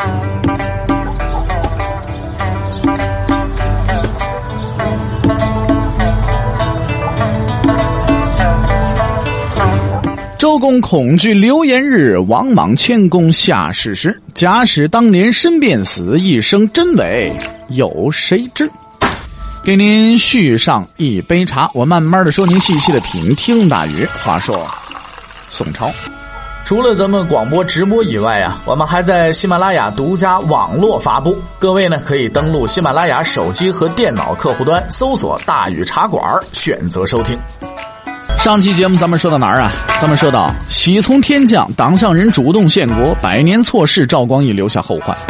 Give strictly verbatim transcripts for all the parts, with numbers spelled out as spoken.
周公恐惧流言日，王莽谦恭下士时。假使当年身便死，一生真伪有谁知？给您续上一杯茶，我慢慢的说，您细细的品。听大禹。话说宋朝，除了咱们广播直播以外啊，我们还在喜马拉雅独家网络发布。各位呢可以登录喜马拉雅手机和电脑客户端，搜索大禹茶馆，选择收听。上期节目咱们说到哪儿啊？咱们说到喜从天降，党项人主动献国，百年错事，赵光义留下后患。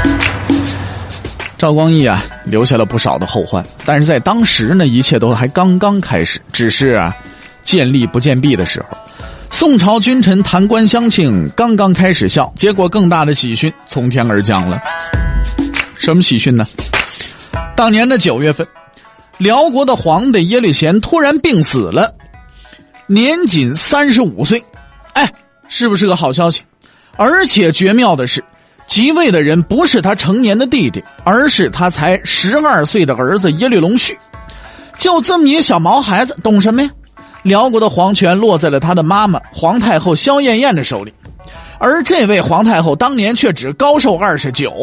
赵光义啊留下了不少的后患，但是在当时呢，一切都还刚刚开始，只是啊见利不见弊的时候。宋朝君臣谈官相庆刚刚开始笑，结果更大的喜讯从天而降了。什么喜讯呢？当年的九月份，辽国的皇帝耶律贤突然病死了，年仅三十五岁。哎，是不是个好消息？而且绝妙的是，即位的人不是他成年的弟弟，而是他才十二岁的儿子耶律隆绪。就这么一个小毛孩子，懂什么呀？辽国的皇权落在了他的妈妈皇太后萧燕燕的手里，而这位皇太后当年却只高寿二十九。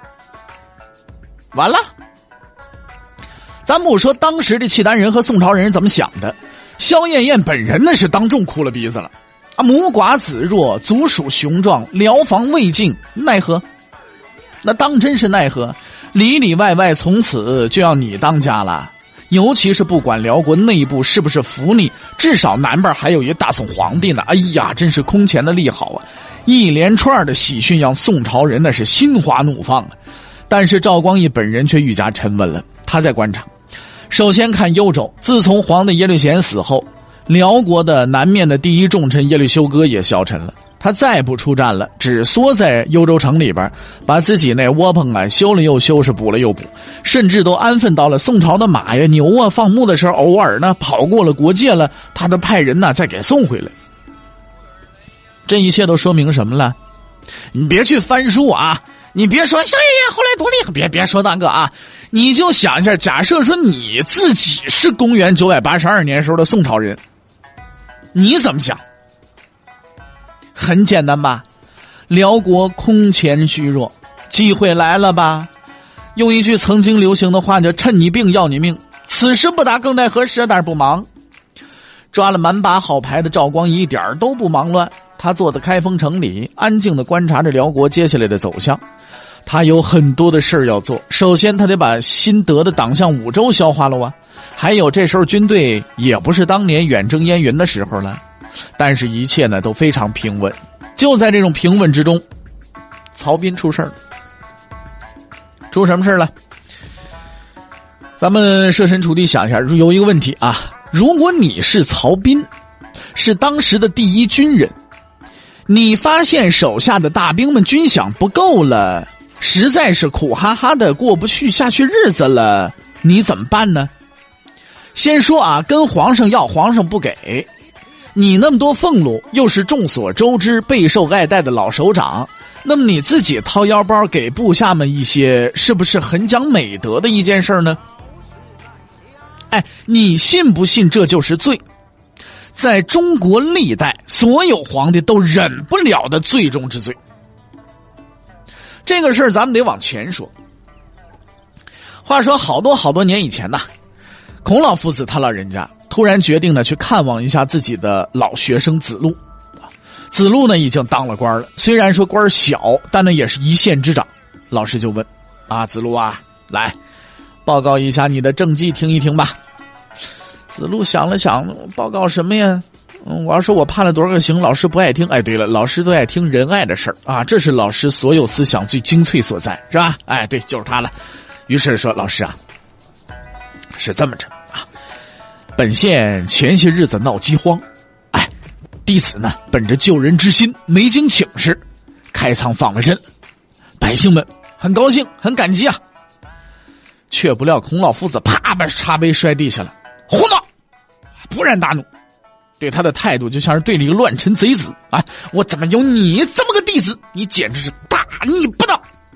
完了，咱不说当时的契丹人和宋朝人怎么想的，萧燕燕本人那是当众哭了鼻子了啊！母寡子弱，族属雄壮，辽防未尽，奈何？那当真是奈何，里里外外从此就要你当家了。尤其是不管辽国内部是不是服你，至少南边还有一大宋皇帝呢。哎呀，真是空前的利好啊！一连串的喜讯让宋朝人那是心花怒放啊。但是赵光义本人却愈加沉稳了，他在观察。首先看幽州，自从皇帝耶律贤死后，辽国的南面的第一重臣耶律休哥也消沉了，他再不出战了，只缩在幽州城里边，把自己那窝棚啊修了又修，是补了又补，甚至都安分到了宋朝的马呀牛啊放牧的时候，偶尔呢跑过了国界了，他的派人呢再给送回来。这一切都说明什么了？你别去翻书啊，你别说萧燕燕后来多厉害，别别说那个啊，你就想一下，假设说你自己是公元九百八十二年时候的宋朝人，你怎么想？很简单吧，辽国空前虚弱，机会来了吧？用一句曾经流行的话叫趁你病要你命，此时不打更待何时？但是不忙，抓了满把好牌的赵光义一点都不忙乱，他坐在开封城里，安静地观察着辽国接下来的走向。他有很多的事儿要做，首先他得把新得的党项五州消化了啊，还有这时候军队也不是当年远征燕云的时候了，但是一切呢都非常平稳。就在这种平稳之中，曹彬出事了。出什么事了？咱们设身处地想一下，有一个问题啊，如果你是曹彬，是当时的第一军人，你发现手下的大兵们军饷不够了，实在是苦哈哈的过不去下去日子了，你怎么办呢？先说啊，跟皇上要，皇上不给，你那么多俸禄，又是众所周知备受爱戴的老首长，那么你自己掏腰包给部下们一些，是不是很讲美德的一件事呢？哎，你信不信这就是罪？在中国历代所有皇帝都忍不了的罪中之罪。这个事儿咱们得往前说。话说好多好多年以前呐，孔老夫子他老人家突然决定呢去看望一下自己的老学生子路。子路呢已经当了官了，虽然说官小，但呢也是一县之长。老师就问啊，子路啊，来报告一下你的政绩听一听吧。子路想了想，报告什么呀？嗯，我要说我判了多少个刑，老师不爱听。哎，对了，老师都爱听仁爱的事儿啊，这是老师所有思想最精粹所在，是吧？哎，对，就是他了。于是说，老师啊，是这么着啊，本县前些日子闹饥荒，哎，弟子呢本着救人之心，没经请示，开仓放了赈，百姓们很高兴，很感激啊。却不料孔老夫子啪把茶杯摔地下了，胡闹！勃然大怒，对他的态度就像是对了一个乱臣贼子啊！我怎么有你这么个弟子？你简直是大逆不道！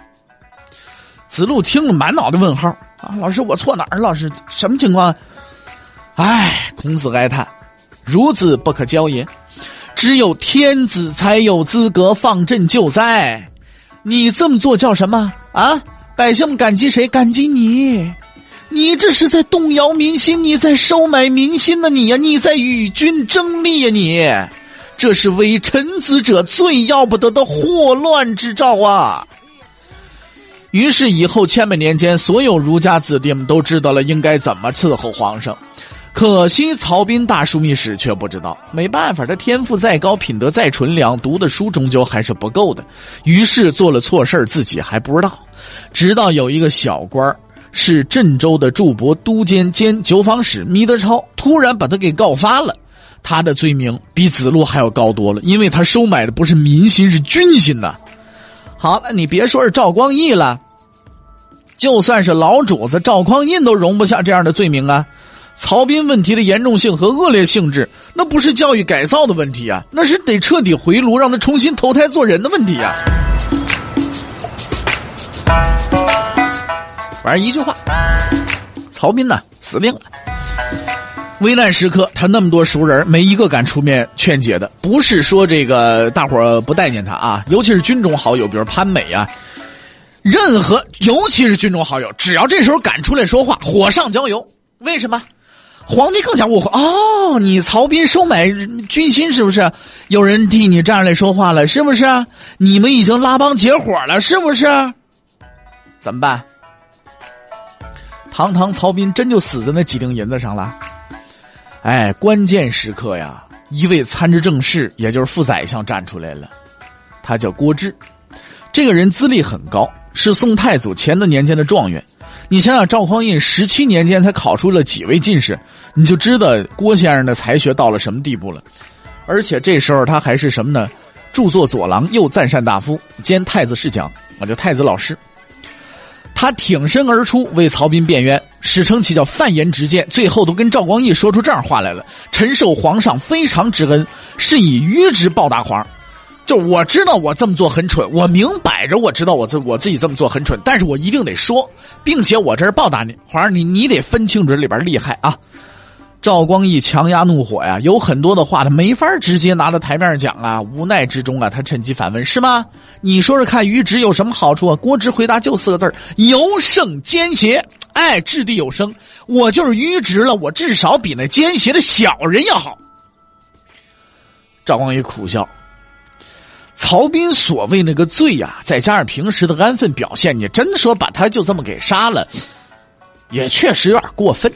子路听了满脑袋问号啊！老师，我错哪儿？老师，什么情况？哎，孔子哀叹：孺子不可教也，只有天子才有资格放朕救灾。你这么做叫什么啊？百姓们感激谁？感激你。你这是在动摇民心，你在收买民心的你呀、啊，你在与君争利呀、啊、你。这是为臣子者最要不得的祸乱之兆啊！于是以后千百年间，所有儒家子弟们都知道了应该怎么伺候皇上。可惜曹彬大枢密使却不知道，没办法，他天赋再高，品德再纯良，读的书终究还是不够的。于是做了错事自己还不知道。直到有一个小官，是郑州的驻博都监兼酒坊使弥德超，突然把他给告发了。他的罪名比子路还要高多了，因为他收买的不是民心，是军心呐。好了，你别说是赵光义了，就算是老主子赵匡胤都容不下这样的罪名啊！曹彬问题的严重性和恶劣性质，那不是教育改造的问题啊，那是得彻底回炉，让他重新投胎做人的问题啊！反正一句话，曹彬呢死定了。危难时刻，他那么多熟人，没一个敢出面劝解的。不是说这个大伙儿不待见他啊，尤其是军中好友，比如潘美啊，任何尤其是军中好友，只要这时候敢出来说话，火上浇油。为什么？皇帝更加误会哦，你曹彬收买军心是不是？有人替你站出来说话了，是不是？你们已经拉帮结伙了，是不是？怎么办？堂堂曹彬真就死在那几锭银子上了。哎，关键时刻呀，一位参知政事，也就是副宰相站出来了，他叫郭志。这个人资历很高，是宋太祖乾德年间的状元。你想想，赵匡胤十七年间才考出了几位进士，你就知道郭先生的才学到了什么地步了。而且这时候他还是什么呢？著作左郎，右赞善大夫，兼太子侍讲，我就太子老师。他挺身而出为曹彬辩冤，史称其叫犯言直谏，最后都跟赵光义说出这样话来了：臣受皇上非常之恩，是以愚直报答皇。就我知道我这么做很蠢，我明摆着我知道我自我自己这么做很蠢，但是我一定得说，并且我这是报答你，皇上你你得分清楚这里边厉害啊！赵光义强压怒火呀，有很多的话他没法直接拿到台面上讲啊，无奈之中啊，他趁机反问：是吗？你说说看，愚直有什么好处啊？郭直回答就四个字：尤胜奸邪。哎，掷地有声，我就是愚直了，我至少比那奸邪的小人要好。赵光义苦笑，曹彬所谓那个罪呀、啊，再加上平时的安分表现，你真说把他就这么给杀了，也确实有点过分。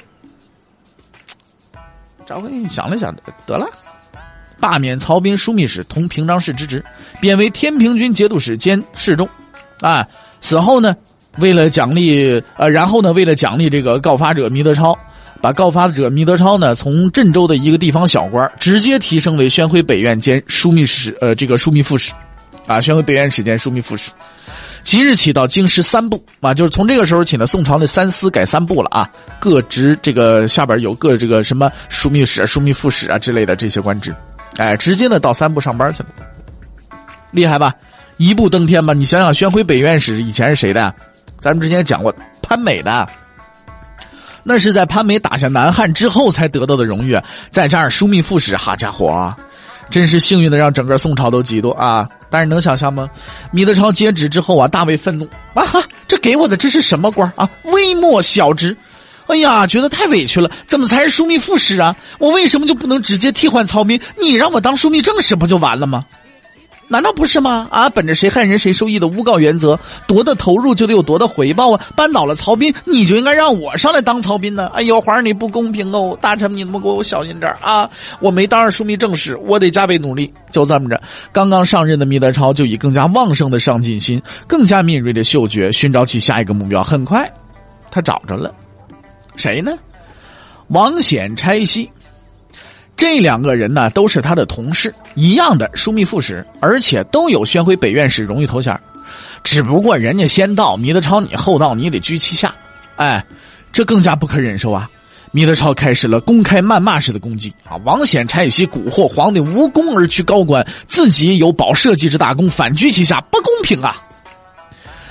赵匡胤想了想，得了，罢免曹彬枢密使同平章事之职，贬为天平军节度使兼侍中。啊，死后呢，为了奖励呃，然后呢，为了奖励这个告发者弥德超，把告发者弥德超呢从郑州的一个地方小官直接提升为宣徽北院兼枢密使，呃，这个枢密副使，啊，宣徽北院使兼枢密副使。即日起到京师三部啊，就是从这个时候起呢，宋朝的三司改三部了啊，各职这个下边有各这个什么枢密使、枢密副使啊之类的这些官职，哎，直接呢到三部上班去了，厉害吧？一步登天吧？你想想，宣徽北院使以前是谁的？咱们之前讲过，潘美的，那是在潘美打下南汉之后才得到的荣誉，再加上枢密副使，好家伙啊！真是幸运的让整个宋朝都嫉妒啊！但是能想象吗？弥德超接旨之后啊，大为愤怒啊！这给我的这是什么官啊？微末小职！哎呀，觉得太委屈了，怎么才是枢密副使啊？我为什么就不能直接替换曹彬？你让我当枢密正使不就完了吗？难道不是吗？啊，本着谁害人谁受益的诬告原则，多的投入就得有多的回报啊！扳倒了曹彬，你就应该让我上来当曹彬呢！哎呦，皇上你不公平哦！大臣你他妈给我小心点啊！我没当上枢密正使，我得加倍努力。就这么着，刚刚上任的弥德超就以更加旺盛的上进心，更加敏锐的嗅觉，寻找起下一个目标。很快，他找着了，谁呢？王显、差西。这两个人呢，都是他的同事，一样的枢密副使，而且都有宣徽北院使荣誉头衔。只不过人家先到，弥德超你后到，你得居其下。哎，这更加不可忍受啊！弥德超开始了公开谩骂式的攻击啊！王显、差西蛊惑皇帝无功而屈高官，自己有保社稷之大功，反居其下，不公平啊！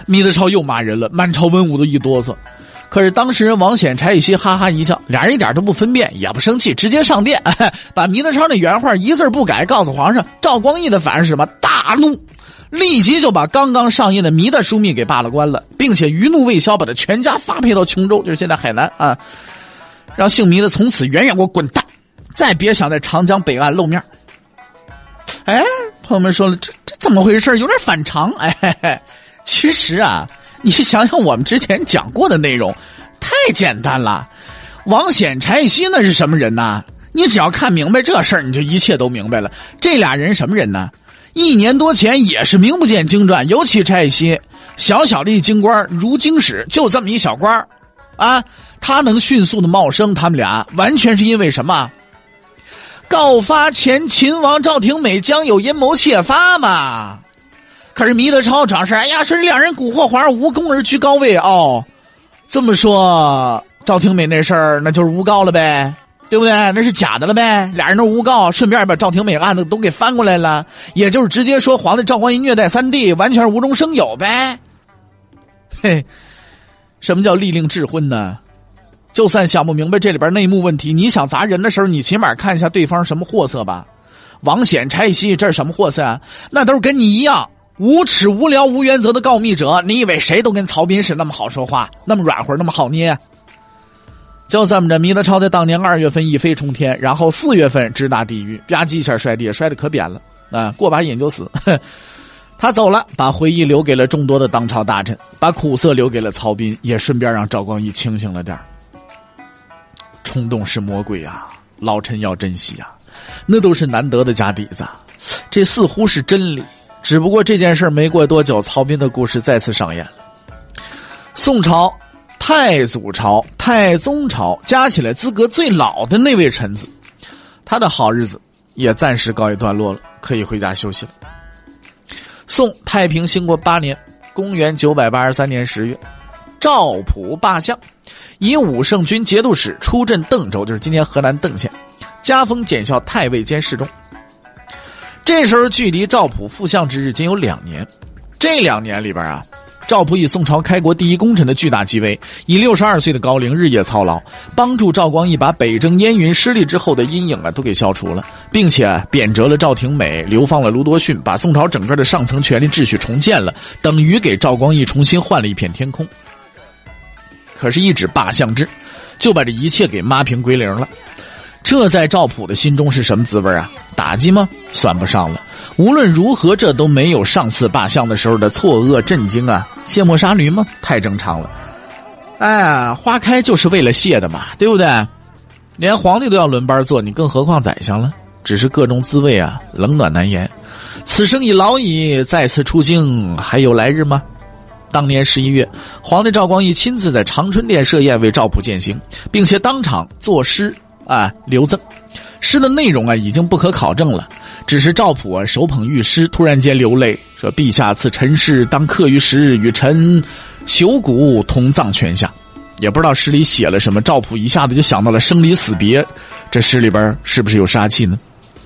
弥德超又骂人了，满朝文武都一哆嗦。可是当事人王显、柴玉溪哈哈一笑，俩人一点都不分辨，也不生气，直接上殿，把弥德超的原话一字不改告诉皇上。赵光义的反应是什么？大怒，立即就把刚刚上任的弥德枢密给罢了官了，并且余怒未消，把他全家发配到琼州，就是现在海南啊，让姓弥的从此远远给我滚蛋，再别想在长江北岸露面。哎，朋友们说了，这这怎么回事？有点反常。哎嘿嘿，其实啊，你想想我们之前讲过的内容，太简单了。王显、柴玉溪那是什么人呢？你只要看明白这事儿，你就一切都明白了。这俩人什么人呢？一年多前也是名不见经传，尤其柴玉溪，小小的一京官，如京使，就这么一小官啊，他能迅速的冒升，他们俩完全是因为什么？告发前秦王赵廷美将有阴谋窃发嘛。可是弥德超主要是，哎呀，说这两人蛊惑皇上无功而居高位哦。这么说，赵廷美那事儿那就是诬告了呗，对不对？那是假的了呗，俩人都诬告，顺便把赵廷美案子都给翻过来了，也就是直接说皇帝赵光义虐待三弟，完全是无中生有呗。嘿，什么叫立令智昏呢？就算想不明白这里边内幕问题，你想砸人的时候，你起码看一下对方什么货色吧。王显、柴玉溪这是什么货色啊？那都是跟你一样无耻、无聊、无原则的告密者。你以为谁都跟曹彬是那么好说话，那么软和，那么好捏？就这么着，弥德超在当年二月份一飞冲天，然后四月份直达地狱，吧唧一下摔地，摔得可扁了啊！过把瘾就死。他走了，把回忆留给了众多的当朝大臣，把苦涩留给了曹彬，也顺便让赵光义清醒了点。冲动是魔鬼啊，老臣要珍惜啊，那都是难得的家底子，这似乎是真理。只不过这件事没过多久，曹彬的故事再次上演了。宋朝、太祖朝、太宗朝加起来资格最老的那位臣子，他的好日子也暂时告一段落了，可以回家休息了。宋太平兴国八年，公元九百八十三年十月，赵普罢相，以武圣军节度使出镇邓州，就是今天河南邓县，加封检校太尉兼侍中。这时候距离赵普复相之日仅有两年，这两年里边啊，赵普以宋朝开国第一功臣的巨大地位，以六十二岁的高龄日夜操劳，帮助赵光义把北征燕云失利之后的阴影啊都给消除了，并且、啊、贬谪了赵廷美，流放了卢多逊，把宋朝整个的上层权力秩序重建了，等于给赵光义重新换了一片天空。可是一纸罢相制就把这一切给抹平归零了，这在赵普的心中是什么滋味啊？打击吗？算不上了。无论如何，这都没有上次罢相的时候的错愕震惊啊！卸磨杀驴吗？太正常了。哎，花开就是为了谢的嘛，对不对？连皇帝都要轮班做，你更何况宰相了？只是各种滋味啊，冷暖难言。此生已老矣，再次出京还有来日吗？当年十一月，皇帝赵光义亲自在长春殿设宴为赵普饯行，并且当场作诗啊留赠。诗的内容啊已经不可考证了，只是赵普啊手捧玉诗，突然间流泪，说：“陛下赐臣世，当刻于时，与臣朽骨同葬泉下。”也不知道诗里写了什么，赵普一下子就想到了生离死别，这诗里边是不是有杀气呢？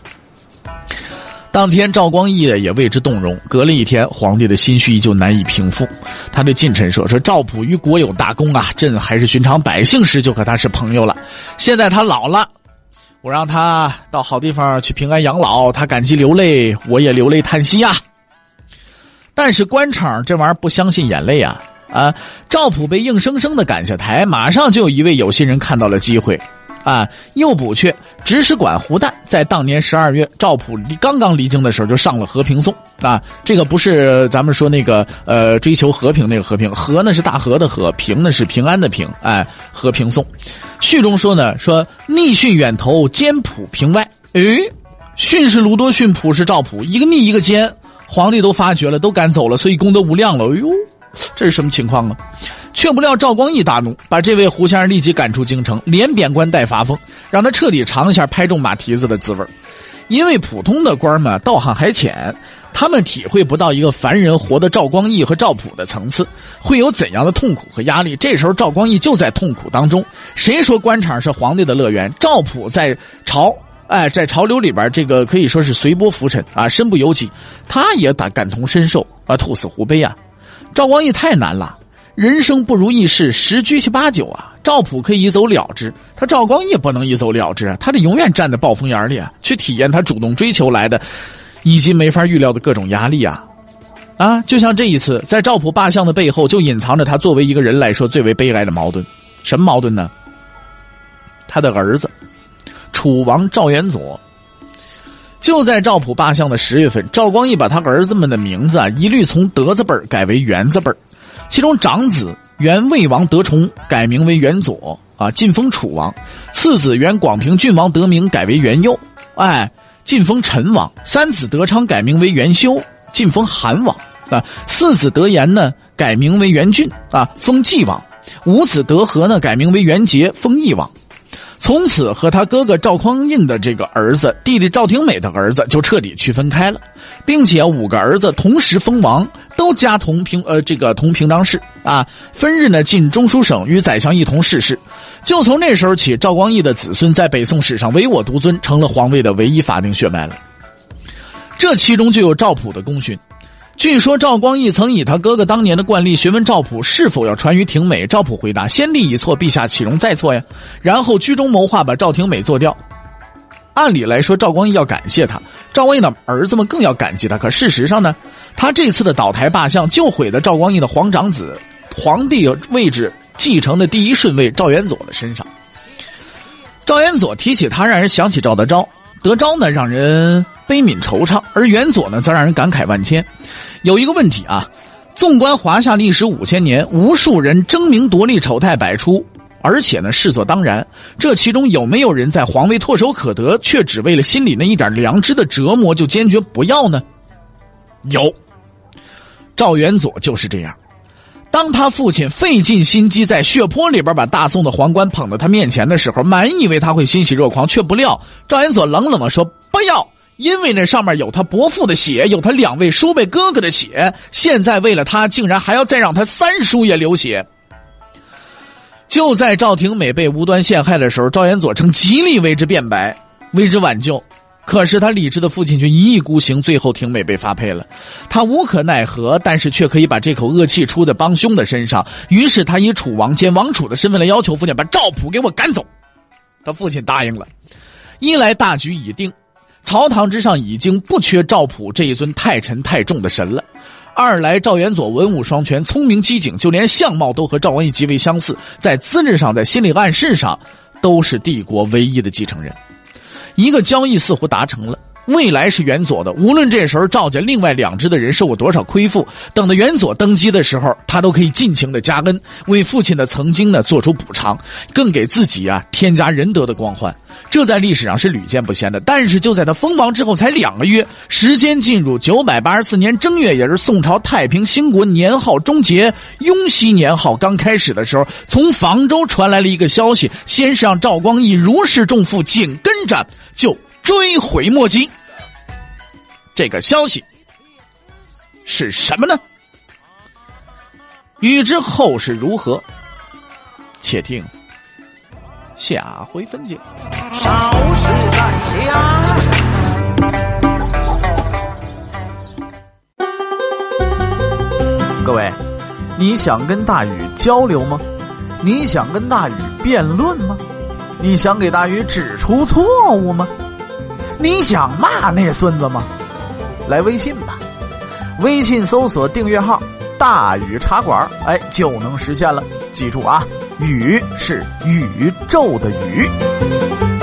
当天赵光义也为之动容，隔了一天，皇帝的心绪依旧难以平复。他对近臣说：“说赵普于国有大功啊，朕还是寻常百姓时就和他是朋友了。现在他老了，我让他到好地方去平安养老，他感激流泪，我也流泪叹息呀。”但是官场这玩意儿不相信眼泪啊！啊，赵普被硬生生的赶下台，马上就有一位有心人看到了机会。啊，右补阙指使管胡旦在当年十二月，赵普离刚刚离京的时候就上了和平颂啊。这个不是咱们说那个呃追求和平那个和平，和呢是大和的和，平呢是平安的平，哎，和平颂。序中说呢，说逆逊远投，兼普平外。诶，逊是卢多逊，普是赵普，一个逆一个兼，皇帝都发觉了，都赶走了，所以功德无量了。哎呦，这是什么情况啊？却不料赵光义大怒，把这位胡先生立即赶出京城，连贬官带发疯，让他彻底尝一下拍中马蹄子的滋味。因为普通的官嘛，道行还浅，他们体会不到一个凡人活的赵光义和赵普的层次会有怎样的痛苦和压力。这时候赵光义就在痛苦当中。谁说官场是皇帝的乐园？赵普在朝哎，在潮流里边，这个可以说是随波浮沉啊，身不由己，他也感感同身受啊，兔死狐悲啊。 赵光义太难了，人生不如意事十居其八九啊。赵普可以一走了之，他赵光义不能一走了之，他得永远站在暴风眼里啊，去体验他主动追求来的以及没法预料的各种压力啊。啊，就像这一次，在赵普罢相的背后，就隐藏着他作为一个人来说最为悲哀的矛盾。什么矛盾呢？他的儿子楚王赵元佐，就在赵普罢相的十月份，赵光义把他儿子们的名字啊，一律从德字辈改为元字辈，其中长子元魏王德崇改名为元佐啊，晋封楚王；次子元广平郡王德明改为元佑，哎，晋封陈王；三子德昌改名为元修，晋封韩王啊；四子德言呢改名为元俊啊，封纪王；五子德和呢改名为元节，封义王。从此和他哥哥赵匡胤的这个儿子，弟弟赵廷美的儿子就彻底区分开了，并且五个儿子同时封王，都加同平呃这个同平章事啊，分日呢进中书省与宰相一同逝世。就从那时候起，赵光义的子孙在北宋史上唯我独尊，成了皇位的唯一法定血脉了。这其中就有赵普的功勋。据说赵光义曾以他哥哥当年的惯例询问赵普是否要传于廷美，赵普回答：先帝已错，陛下岂容再错呀？然后居中谋划把赵廷美做掉。按理来说赵光义要感谢他，赵光义的儿子们更要感激他，可事实上呢，他这次的倒台罢相就毁在赵光义的皇长子皇帝位置继承的第一顺位赵元佐的身上。赵元佐提起他让人想起赵德昭，德昭呢让人悲悯惆怅，而元佐呢则让人感慨万千。有一个问题啊，纵观华夏历史五千年，无数人争名夺利，丑态百出，而且呢视作当然，这其中有没有人在皇位唾手可得，却只为了心里那一点良知的折磨就坚决不要呢？有，赵元佐就是这样。当他父亲费尽心机在血泊里边把大宋的皇冠捧到他面前的时候，满以为他会欣喜若狂，却不料赵元佐冷冷地说不要，因为那上面有他伯父的血，有他两位叔辈哥哥的血，现在为了他竟然还要再让他三叔也流血。就在赵廷美被无端陷害的时候，赵元佐曾极力为之辩白，为之挽救，可是他理智的父亲却一意孤行，最后廷美被发配了。他无可奈何，但是却可以把这口恶气出在帮凶的身上，于是他以楚王兼王储的身份来要求父亲把赵普给我赶走。他父亲答应了，一来大局已定，朝堂之上已经不缺赵普这一尊太沉太重的神了；二来赵元佐文武双全，聪明机警，就连相貌都和赵光义极为相似，在资质上在心理暗示上都是帝国唯一的继承人。一个交易似乎达成了，未来是元佐的，无论这时候赵家另外两支的人受过多少亏负，等到元佐登基的时候，他都可以尽情的加恩，为父亲的曾经呢做出补偿，更给自己啊添加仁德的光环。这在历史上是屡见不鲜的。但是就在他封王之后才两个月，时间进入九百八十四年正月，也是宋朝太平兴国年号终结，雍熙年号刚开始的时候，从房州传来了一个消息，先是让赵光义如释重负，紧跟着就追悔莫及。这个消息是什么呢？欲知后事如何，且听下回分解。 少时在家。 各位，你想跟大禹交流吗？你想跟大禹辩论吗？你想给大禹指出错误吗？你想骂那孙子吗？来微信吧，微信搜索订阅号大禹茶馆，哎，就能实现了。记住啊，禹是宇宙的宇。